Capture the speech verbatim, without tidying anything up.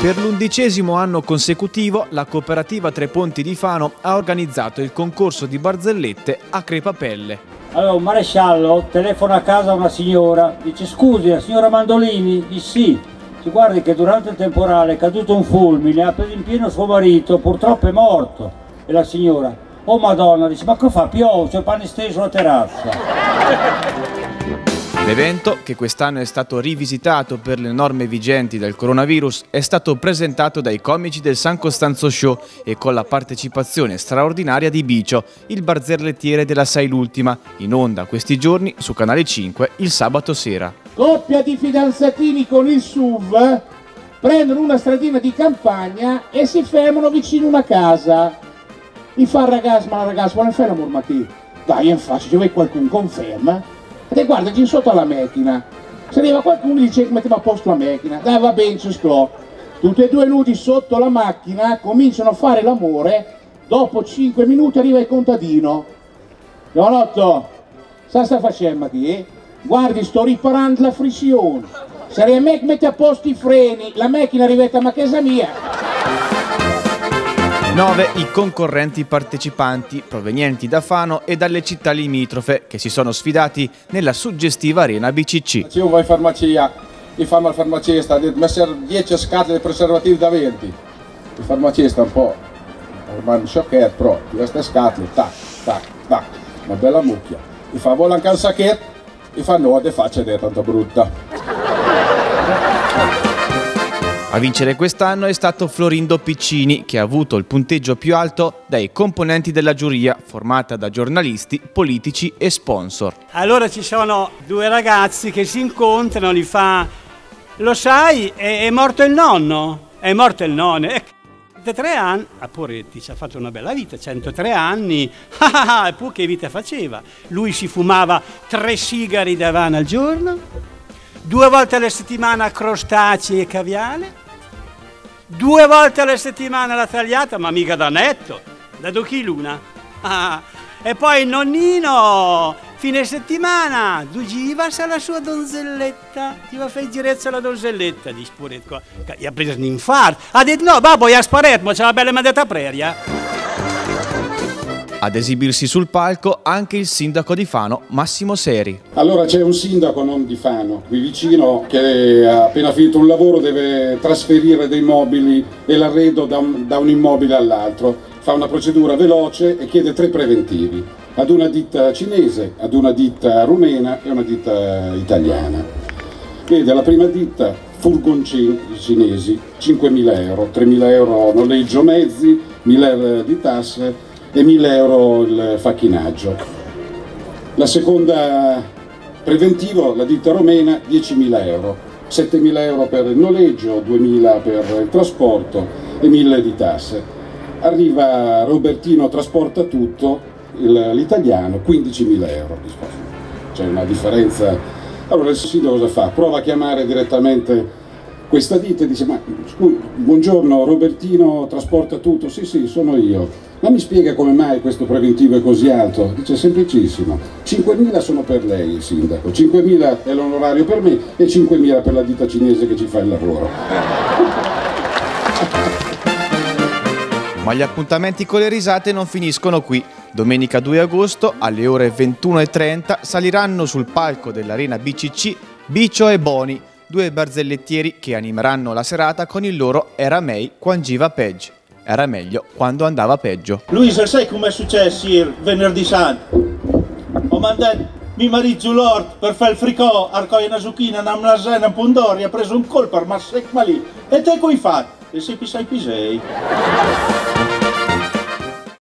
Per l'undicesimo anno consecutivo, la cooperativa Tre Ponti di Fano ha organizzato il concorso di barzellette a crepapelle. Allora, un maresciallo telefona a casa a una signora, dice: scusi, la signora Mandolini? Dice sì. Si guardi che durante il temporale è caduto un fulmine, ha preso in pieno suo marito, purtroppo è morto. E la signora: oh madonna, dice: ma cosa fa? Piove, c'è il pane steso alla terrazza. L'evento, che quest'anno è stato rivisitato per le norme vigenti del coronavirus, è stato presentato dai comici del San Costanzo Show e con la partecipazione straordinaria di Bicio, il barzelletiere della Sai l'Ultima, in onda questi giorni su Canale cinque il sabato sera. Coppia di fidanzatini con il S U V prendono una stradina di campagna e si fermano vicino a una casa. Gli fa il ragazzo: ma la ragazza, vuole fare l'amor Matti? Dai, in faccia, se vuoi qualcuno conferma. E guarda, giù sotto alla macchina. Se arriva qualcuno e dice che metteva a posto la macchina. Dai, va bene, ci scro. Tutti e due nudi sotto la macchina cominciano a fare l'amore. Dopo cinque minuti arriva il contadino. Giovanotto, sa sta facendo qui? Guardi, sto riparando la frizione. Se me che mette a posto i freni, la macchina arriva a casa mia. Nove i concorrenti partecipanti provenienti da Fano e dalle città limitrofe che si sono sfidati nella suggestiva arena B C C. Se io vai in farmacia, il farmacista ha detto: messer dieci scatole di preservativi da venti. Il farmacista un po', ormai non so che è, però queste scatole, tac, tac, tac, una bella mucchia. Il fa: vuole anche un sacchetto? Il fa: no, de faccia ed è tanto brutta. A vincere quest'anno è stato Florindo Piccini, che ha avuto il punteggio più alto dai componenti della giuria, formata da giornalisti, politici e sponsor. Allora ci sono due ragazzi che si incontrano, li fa: lo sai, è, è morto il nonno? È morto il nonno. E centotré anni, a Poretti ci ha fatto una bella vita, centotré anni, e poi che vita faceva? Lui si fumava tre sigari da Havana al giorno, due volte alla settimana crostacei e caviale, due volte alla settimana la tagliata, ma mica da netto, da Dochi Luna. Ah, e poi il nonnino, fine settimana, tu givas alla sua donzelletta, ti va a fare il girezzo alla donzelletta, di Sporetco. Gli ha preso un infarto, ha detto: no, babbo, io a Sporetco, c'è la bella mandata preria. Ad esibirsi sul palco anche il sindaco di Fano, Massimo Seri. Allora c'è un sindaco non di Fano, qui vicino, che ha appena finito un lavoro, deve trasferire dei mobili e l'arredo da un, da un immobile all'altro. Fa una procedura veloce e chiede tre preventivi, ad una ditta cinese, ad una ditta rumena e una ditta italiana. Vede, la prima ditta, furgoncini cinesi, cinquemila euro, tremila euro noleggio mezzi, mille euro di tasse e mille euro il facchinaggio. La seconda preventivo, la ditta romena, diecimila euro, settemila euro per il noleggio, duemila per il trasporto e mille di tasse. Arriva Robertino, trasporta tutto, l'italiano, quindicimila euro. C'è una differenza. Allora il sindaco cosa fa? Prova a chiamare direttamente questa ditta e dice: ma scusi, buongiorno, Robertino trasporta tutto? Sì, sì, sono io. Ma mi spiega come mai questo preventivo è così alto? Dice: semplicissimo, cinquemila sono per lei, il sindaco, cinquemila è l'onorario per me e cinquemila per la ditta cinese che ci fa il lavoro. Ma gli appuntamenti con le risate non finiscono qui. Domenica due agosto, alle ore ventuno e trenta, saliranno sul palco dell'Arena B C C Bicio e Boni, due barzellettieri che animeranno la serata con il loro Era mei quando giva peggio. Era meglio quando andava peggio. Luisa, sai com'è successo ieri, venerdì santo? Ho mandato mio marito Lord per fare il fricò, arcoia una zucchina, una mlasena, un pondori, ha preso un colpo, ma secco lì. E te coi fatti? E se pisai pisei.